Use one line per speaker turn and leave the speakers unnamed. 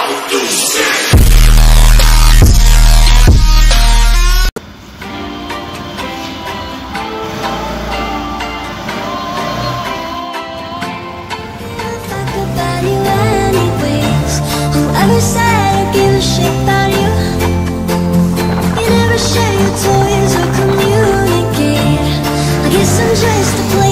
Whoever said I give a shit about you? You never share your toys or communicate. I guess I'm just a